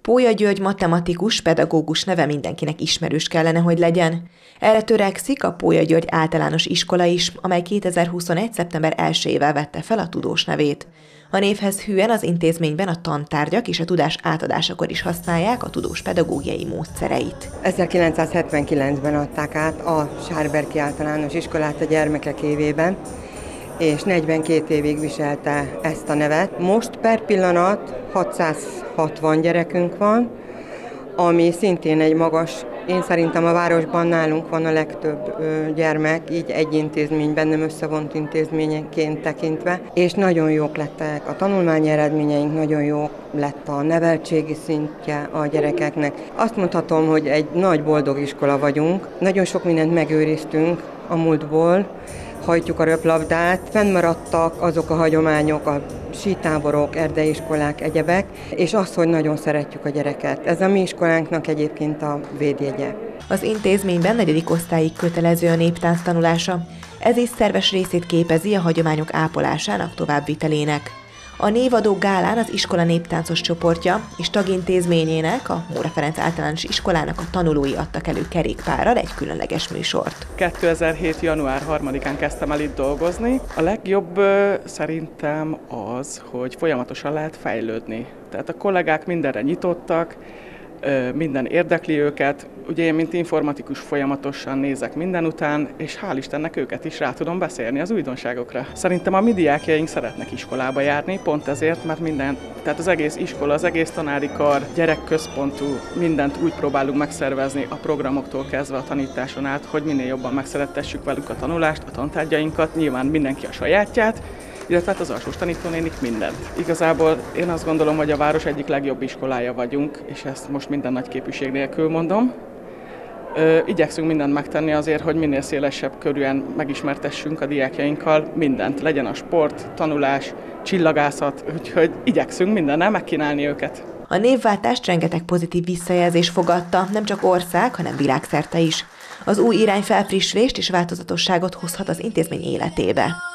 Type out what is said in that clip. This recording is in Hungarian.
Pólya György matematikus, pedagógus neve mindenkinek ismerős kellene, hogy legyen. Erre törekszik a Pólya György általános iskola is, amely 2021. szeptember 1-ével vette fel a tudós nevét. A névhez hűen az intézményben a tantárgyak és a tudás átadásakor is használják a tudós pedagógiai módszereit. 1979-ben adták át a Sárberki általános iskolát a gyermekek évében, és 42 évig viselte ezt a nevet. Most per pillanat 660 gyerekünk van, ami szintén egy magas, én szerintem a városban nálunk van a legtöbb gyermek, így egy intézményben, nem összevont intézményenként tekintve, és nagyon jók lettek a tanulmányi eredményeink, nagyon jó lett a neveltségi szintje a gyerekeknek. Azt mondhatom, hogy egy nagy boldog iskola vagyunk, nagyon sok mindent megőriztünk a múltból, hajtjuk a röplabdát, fennmaradtak azok a hagyományok, a sítáborok, erdeiskolák, egyebek, és az, hogy nagyon szeretjük a gyereket. Ez a mi iskolánknak egyébként a védjegye. Az intézményben 4. osztályig kötelező a néptánc tanulása. Ez is szerves részét képezi a hagyományok ápolásának továbbvitelének. A névadó gálán az iskola néptáncos csoportja és tagintézményének, a Móra Ferenc általános iskolának a tanulói adtak elő kerékpárral egy különleges műsort. 2007. január 3-án kezdtem el itt dolgozni. A legjobb szerintem az, hogy folyamatosan lehet fejlődni. Tehát a kollégák mindenre nyitottak, minden érdekli őket. Ugye én, mint informatikus folyamatosan nézek minden után, és hál' Istennek őket is rá tudom beszélni az újdonságokra. Szerintem a mi diákjaink szeretnek iskolába járni, pont ezért, mert tehát az egész iskola, az egész tanári kar, gyerekközpontú, mindent úgy próbálunk megszervezni a programoktól kezdve a tanításon át, hogy minél jobban megszerettessük velük a tanulást, a tantárgyainkat, nyilván mindenki a sajátját, illetve az alsós tanítónénik mindent. Igazából én azt gondolom, hogy a város egyik legjobb iskolája vagyunk, és ezt most minden nagy képűség nélkül mondom. Igyekszünk mindent megtenni azért, hogy minél szélesebb körűen megismertessünk a diákjainkkal mindent. Legyen a sport, tanulás, csillagászat, úgyhogy igyekszünk mindennel megkínálni őket. A névváltást rengeteg pozitív visszajelzés fogadta, nem csak ország, hanem világszerte is. Az új irány felfrissülést és változatosságot hozhat az intézmény életébe.